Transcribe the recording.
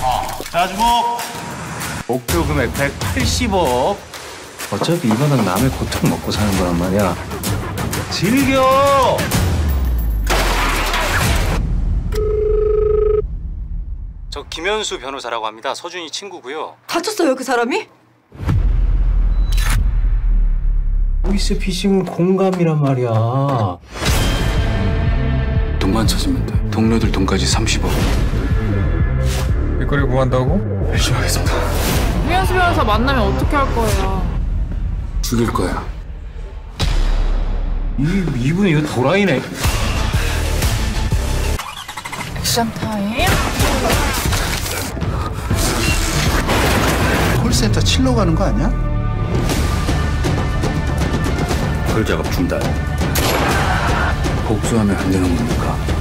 자, 주목. 목표 금액 180억. 어차피 이거는 남의 고통 먹고 사는 거란 말이야. 즐겨. 저 김현수 변호사라고 합니다. 서준이 친구고요. 다쳤어요, 그 사람이? 보이스피싱은 공감이란 말이야. 돈만 찾으면 돼. 동료들 돈까지 30억. 일거리 구한다고? 열심히 하겠습니다. 김현수 변호사 만나면 어떻게 할 거예요? 죽일 거야. 이분 이거 도라이네. 액션 타임. 콜센터 칠러 가는 거 아니야? 그 작업 중단. 복수하면 안 되는 겁니까?